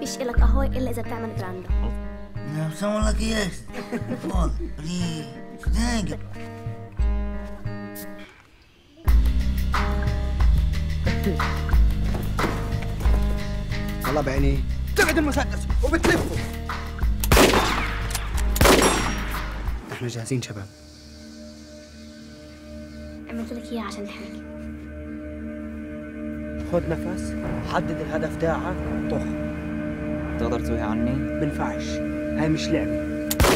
فيش إلك قهوة إلا إذا بتعمل براندو. Someone like yes. Fall, please. Thank you. والله بعيني تبعد المسدس وبتلفه. احنا جاهزين شباب. عملت لك إياها عشان نحميك. خذ نفس، حدد الهدف تاعك، طخ. تقدر تسويها عني؟ بنفعش، هاي مش لعبة.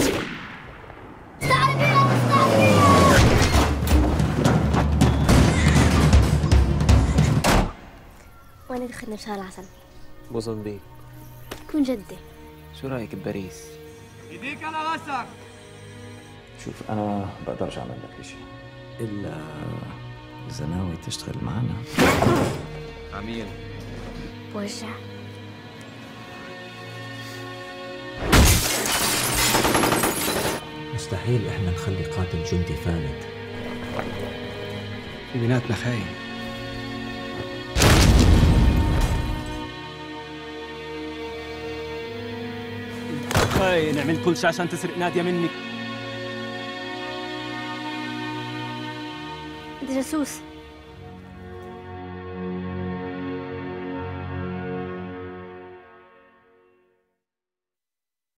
وين دخلنا بشهر العسل؟ بوزنبيك. كون جدي. شو رايك بباريس؟ ايديك على راسك. شوف انا بقدرش اعمل لك شيء الا اذا ناوي تشتغل معنا. عميل بوجع. مستحيل احنا نخلي قاتل جندي فاند. في بيناتنا خاين. خاين عملت كل شيء عشان تسرق نادية مني. أنت جاسوس.